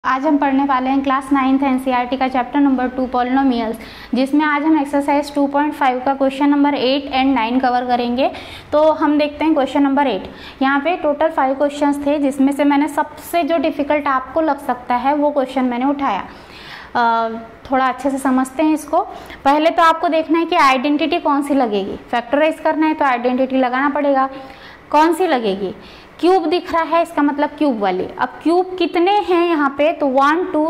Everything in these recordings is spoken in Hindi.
आज हम पढ़ने वाले हैं क्लास 9th एनसीईआरटी का चैप्टर नंबर 2 पॉलिनोमियल्स, जिसमें आज हम एक्सरसाइज 2.5 का क्वेश्चन नंबर 8 एंड 9 कवर करेंगे। तो हम देखते हैं क्वेश्चन नंबर 8। यहाँ पे टोटल 5 क्वेश्चंस थे, जिसमें से मैंने सबसे जो डिफ़िकल्ट आपको लग सकता है वो क्वेश्चन मैंने उठाया। थोड़ा अच्छे से समझते हैं इसको। पहले तो आपको देखना है कि आइडेंटिटी कौन सी लगेगी। फैक्टराइज करना है तो आइडेंटिटी लगाना पड़ेगा। कौन सी लगेगी? क्यूब दिख रहा है, इसका मतलब क्यूब वाली। अब क्यूब कितने हैं यहाँ पे? तो 1 2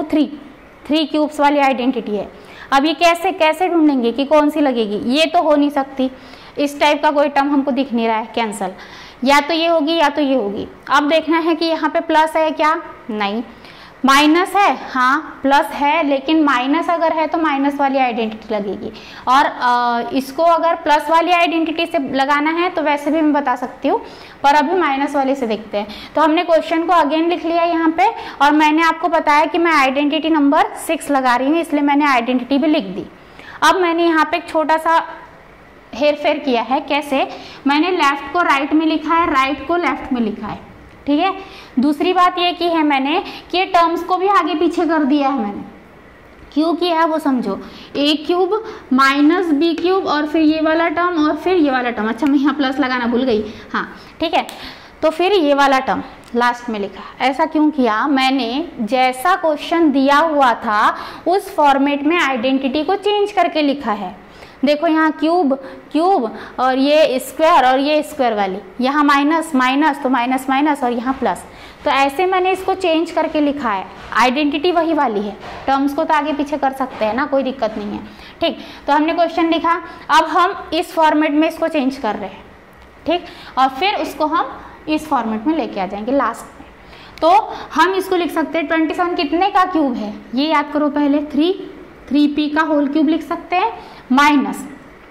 3 क्यूब्स वाली आइडेंटिटी है। अब ये कैसे ढूंढेंगे कि कौन सी लगेगी? ये तो हो नहीं सकती, इस टाइप का कोई टर्म हमको दिख नहीं रहा है, कैंसल। या तो ये होगी या तो ये होगी। अब देखना है कि यहाँ पे प्लस है क्या? नहीं। माइनस है? हाँ प्लस है, लेकिन माइनस अगर है तो माइनस वाली आइडेंटिटी लगेगी। और इसको अगर प्लस वाली आइडेंटिटी से लगाना है तो वैसे भी मैं बता सकती हूँ, पर अभी माइनस वाले से देखते हैं। तो हमने क्वेश्चन को अगेन लिख लिया यहाँ पे, और मैंने आपको बताया कि मैं आइडेंटिटी नंबर 6 लगा रही हूँ, इसलिए मैंने आइडेंटिटी भी लिख दी। अब मैंने यहाँ पे एक छोटा सा हेर फेर किया है। कैसे? मैंने लेफ्ट को राइट में लिखा है, राइट को लेफ्ट में लिखा है, ठीक है। दूसरी बात ये की है मैंने कि टर्म्स को भी आगे पीछे कर दिया है मैंने। क्यों किया है वो समझो। a cube minus b cube और फिर ये वाला टर्म और फिर ये वाला टर्म। अच्छा मैं यहाँ प्लस लगाना भूल गई, हाँ ठीक है। तो फिर ये वाला टर्म लास्ट में लिखा। ऐसा क्यों किया? मैंने जैसा क्वेश्चन दिया हुआ था उस फॉर्मेट में आइडेंटिटी को चेंज करके लिखा है। देखो यहाँ क्यूब क्यूब और ये स्क्वायर और ये स्क्वायर वाली, यहाँ माइनस माइनस तो माइनस माइनस और यहाँ प्लस। तो ऐसे मैंने इसको चेंज करके लिखा है। आइडेंटिटी वही वाली है, टर्म्स को तो आगे पीछे कर सकते हैं ना, कोई दिक्कत नहीं है, ठीक। तो हमने क्वेश्चन लिखा, अब हम इस फॉर्मेट में इसको चेंज कर रहे हैं, ठीक। और फिर उसको हम इस फॉर्मेट में लेके आ जाएंगे लास्ट में। तो हम इसको लिख सकते हैं 27 कितने का क्यूब है ये याद करो पहले। 3p का होल क्यूब लिख सकते हैं, माइनस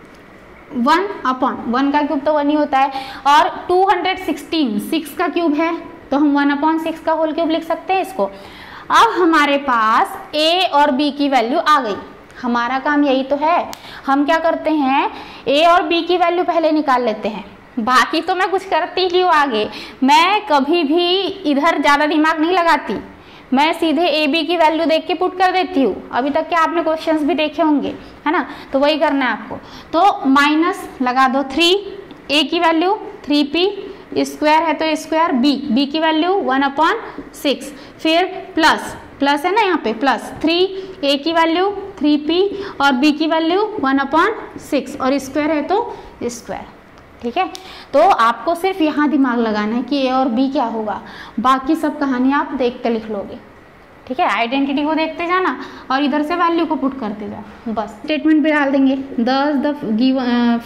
1/1 का क्यूब तो 1 ही होता है, और 216 6 का क्यूब है तो हम 1/6 का होल क्यूब लिख सकते हैं इसको। अब हमारे पास a और b की वैल्यू आ गई। हमारा काम यही तो है, हम क्या करते हैं a और b की वैल्यू पहले निकाल लेते हैं। बाकी तो मैं कुछ करती ही हूँ आगे, मैं कभी भी इधर ज़्यादा दिमाग नहीं लगाती, मैं सीधे ए बी की वैल्यू देख के पुट कर देती हूँ। अभी तक के आपने क्वेश्चंस भी देखे होंगे, है ना, तो वही करना है आपको। तो माइनस लगा दो 3, ए की वैल्यू 3p, स्क्वायर है तो स्क्वायर, बी की वैल्यू 1/6, फिर प्लस है ना यहाँ पे प्लस 3, ए की वैल्यू 3p और b की वैल्यू 1/6 और स्क्वायर है तो स्क्वायर, ठीक है। तो आपको सिर्फ यहाँ दिमाग लगाना है कि a और b क्या होगा, बाकी सब कहानी आप देखते लिख लोगे, ठीक है। आइडेंटिटी को देखते जाना और इधर से वैल्यू को पुट करते जाओ, बस स्टेटमेंट पे डाल देंगे। The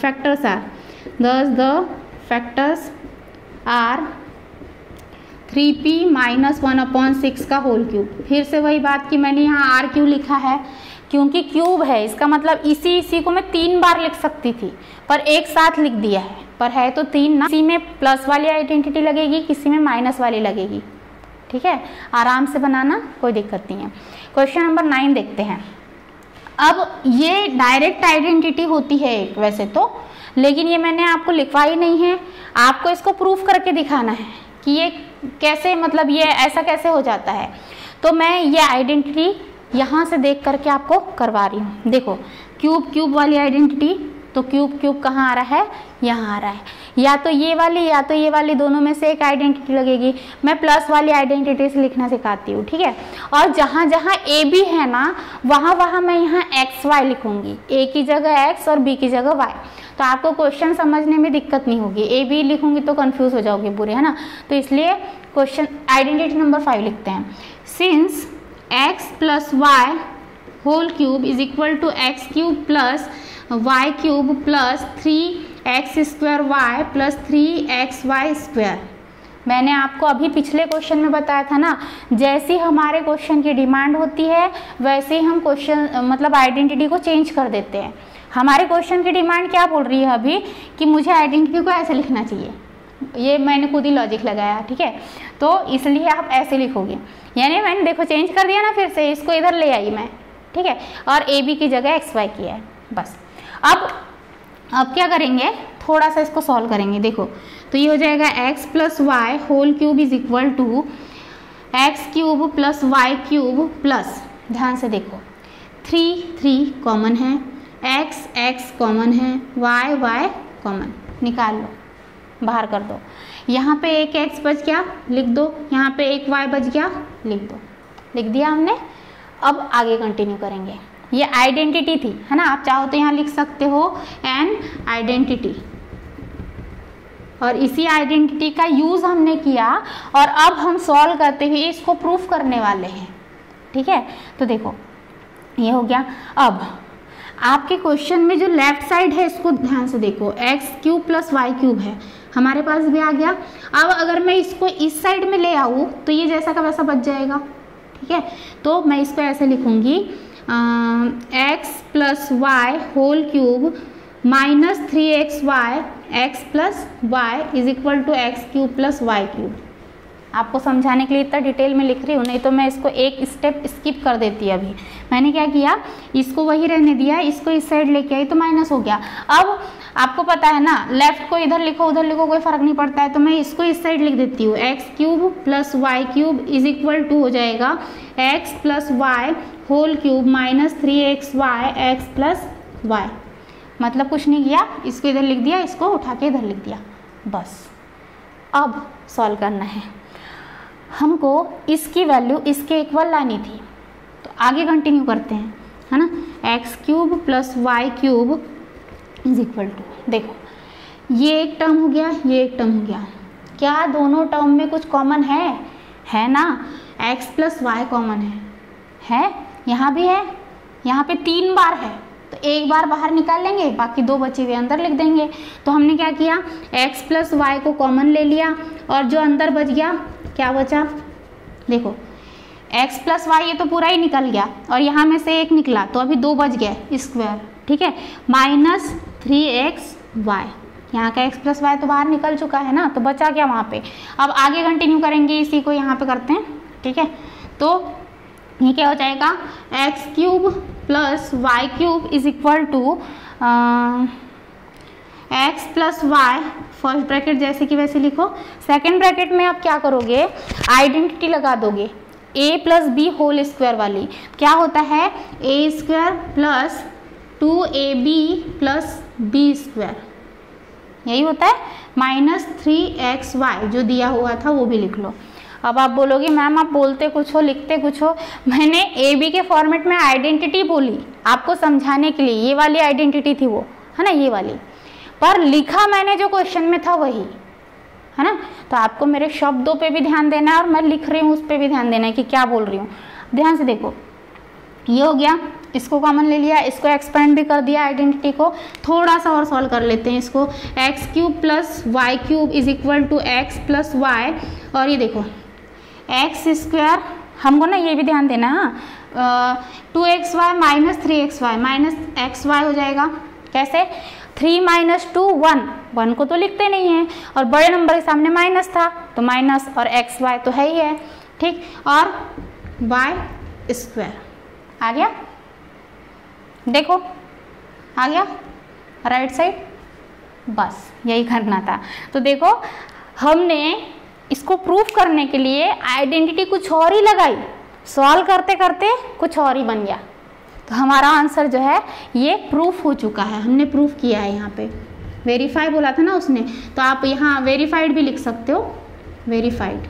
factors are 3p minus 1/6 का होल क्यूब। फिर से वही बात कि मैंने यहाँ r क्यों लिखा है, क्योंकि क्यूब है, इसका मतलब इसी को मैं 3 बार लिख सकती थी, पर एक साथ लिख दिया है, पर है तो 3 ना। किसी में प्लस वाली आइडेंटिटी लगेगी, किसी में माइनस वाली लगेगी, ठीक है। आराम से बनाना, कोई दिक्कत नहीं है। क्वेश्चन नंबर 9 देखते हैं। अब ये डायरेक्ट आइडेंटिटी होती है एक वैसे तो, लेकिन ये मैंने आपको लिखवाई नहीं है, आपको इसको प्रूफ करके दिखाना है कि ये कैसे, मतलब ये ऐसा कैसे हो जाता है। तो मैं ये आइडेंटिटी यहाँ से देख करके आपको करवा रही हूँ। देखो क्यूब वाली आइडेंटिटी, तो क्यूब कहाँ आ रहा है? यहाँ आ रहा है। या तो ये वाली दोनों में से एक आइडेंटिटी लगेगी। मैं प्लस वाली आइडेंटिटी से लिखना सिखाती हूँ, ठीक है। और जहाँ ए बी है ना, वहाँ मैं यहाँ एक्स वाई लिखूंगी, ए की जगह एक्स और बी की जगह वाई। तो आपको क्वेश्चन समझने में दिक्कत नहीं होगी। ए बी लिखूंगी तो कंफ्यूज हो जाओगे पूरे, है ना। तो इसलिए क्वेश्चन आइडेंटिटी नंबर 5 लिखते हैं। Since x plus y whole cube is equal to x cube plus y cube plus 3x square y plus 3xy square. मैंने आपको अभी पिछले क्वेश्चन में बताया था ना, जैसी हमारे क्वेश्चन की डिमांड होती है वैसे ही हम क्वेश्चन मतलब आइडेंटिटी को चेंज कर देते हैं। हमारे क्वेश्चन की डिमांड क्या बोल रही है अभी कि मुझे आइडेंटिटी को ऐसे लिखना चाहिए, ये मैंने खुद ही लॉजिक लगाया, ठीक है। तो इसलिए आप ऐसे लिखोगे, यानी मैंने देखो चेंज कर दिया ना, फिर से इसको इधर ले आई मैं, ठीक है। और ए बी की जगह एक्स वाई किया है, बस। अब क्या करेंगे, थोड़ा सा इसको सॉल्व करेंगे। देखो तो ये हो जाएगा x plus y whole cube is equal to x cube plus y cube plus, ध्यान से देखो 3 कॉमन है, x कॉमन है, y कॉमन, निकाल लो, बाहर कर दो। यहाँ पे एक x बच गया, लिख दो, यहाँ पे एक y बच गया, लिख दो, लिख दिया हमने। अब आगे कंटिन्यू करेंगे। ये आइडेंटिटी थी, है ना, आप चाहो तो यहाँ लिख सकते हो एन आइडेंटिटी, और इसी आइडेंटिटी का यूज़ हमने किया और अब हम सॉल्व करते हुए इसको प्रूफ करने वाले हैं। ठीक है, तो देखो ये हो गया। अब आपके क्वेश्चन में जो लेफ्ट साइड है इसको ध्यान से देखो, x cube plus y cube है, हमारे पास भी आ गया। अब अगर मैं इसको इस साइड में ले आऊँ तो ये जैसा का वैसा बच जाएगा। ठीक है, तो मैं इसको ऐसे लिखूंगी, x plus y whole cube minus 3xy x plus y is equal to x cube plus y cube. आपको समझाने के लिए इतना डिटेल में लिख रही हूँ, नहीं तो मैं इसको एक स्टेप स्किप कर देती। अभी मैंने क्या किया, इसको वही रहने दिया, इसको इस साइड लेके आई तो माइनस हो गया। अब आपको पता है ना, लेफ्ट को इधर लिखो उधर लिखो कोई फर्क नहीं पड़ता है, तो मैं इसको इस साइड लिख देती हूँ, x cube plus y cube is equal to हो जाएगा x plus y whole cube minus 3xy x plus y. मतलब कुछ नहीं किया, इसको इधर लिख दिया, इसको उठा के इधर लिख दिया, बस। अब सॉल्व करना है हमको, इसकी वैल्यू इसके इक्वल लानी थी, तो आगे कंटिन्यू करते हैं, है ना। X cube plus y cube is equal to, देखो ये एक टर्म हो गया, ये एक टर्म हो गया, क्या दोनों टर्म में कुछ कॉमन है ना, एक्स प्लस वाई कॉमन है, यहाँ भी है, यहाँ पे 3 बार है, तो एक बार बाहर निकाल लेंगे, बाकी 2 बचे हुए अंदर लिख देंगे। तो हमने क्या किया, x प्लस वाई को कॉमन ले लिया और जो अंदर बच गया क्या बचा, देखो x प्लस वाई, ये तो पूरा ही निकल गया और यहाँ में से एक निकला, तो अभी 2 बच गए स्क्वायर। ठीक है, माइनस 3xy, यहाँ का x प्लस वाई तो बाहर निकल चुका है ना, तो बचा क्या वहाँ पे। अब आगे कंटिन्यू करेंगे, इसी को यहाँ पे करते हैं। ठीक है, तो ये क्या हो जाएगा, x cube plus y cube is equal to x plus y, first bracket जैसे कि वैसे लिखो, सेकंड ब्रैकेट में आप क्या करोगे, आइडेंटिटी लगा दोगे a plus b whole square वाली। क्या होता है, a square plus 2ab plus b square, यही होता है, माइनस 3xy जो दिया हुआ था वो भी लिख लो। अब आप बोलोगे मैम आप बोलते कुछ हो लिखते कुछ हो, मैंने ए बी के फॉर्मेट में आइडेंटिटी बोली आपको समझाने के लिए, ये वाली आइडेंटिटी थी वो, है ना, ये वाली, पर लिखा मैंने जो क्वेश्चन में था वही, है ना। तो आपको मेरे शब्दों पे भी ध्यान देना है और मैं लिख रही हूँ उस पर भी ध्यान देना है कि क्या बोल रही हूँ। ध्यान से देखो, ये हो गया, इसको कॉमन ले लिया, इसको एक्सपेंड भी कर दिया आइडेंटिटी को। थोड़ा सा और सॉल्व कर लेते हैं इसको, x cube plus y cube is equal to x plus y, और ये देखो एक्स स्क्वायर, हमको ना ये भी ध्यान देना है, 2xy minus 3xy minus xy हो जाएगा। कैसे, 3 माइनस 2 1 को तो लिखते नहीं है, और बड़े नंबर के सामने माइनस था तो माइनस, और xy तो है ही है। ठीक, और y स्क्वायर आ गया, देखो आ गया राइट साइड, बस यही करना था। तो देखो हमने इसको प्रूफ करने के लिए आइडेंटिटी कुछ और ही लगाई, सॉल्व करते करते कुछ और ही बन गया, तो हमारा आंसर जो है ये प्रूफ हो चुका है, हमने प्रूफ किया है। यहाँ पे वेरीफाई बोला था ना उसने, तो आप यहाँ वेरीफाइड भी लिख सकते हो, वेरीफाइड।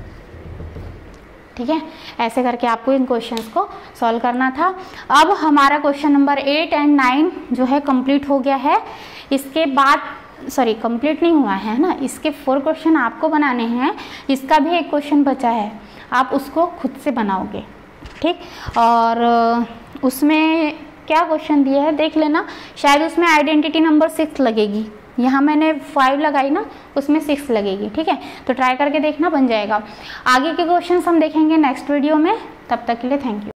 ठीक है, ऐसे करके आपको इन क्वेश्चंस को सॉल्व करना था। अब हमारा क्वेश्चन नंबर 8 और 9 जो है कंप्लीट हो गया है। इसके बाद सॉरी कंप्लीट नहीं हुआ है ना, इसके 4 क्वेश्चन आपको बनाने हैं, इसका भी एक क्वेश्चन बचा है, आप उसको खुद से बनाओगे। ठीक, और उसमें क्या क्वेश्चन दिया है देख लेना, शायद उसमें आइडेंटिटी नंबर 6 लगेगी, यहाँ मैंने 5 लगाई ना, उसमें 6 लगेगी। ठीक है, तो ट्राई करके देखना, बन जाएगा। आगे के क्वेश्चंस हम देखेंगे नेक्स्ट वीडियो में, तब तक के लिए थैंक यू।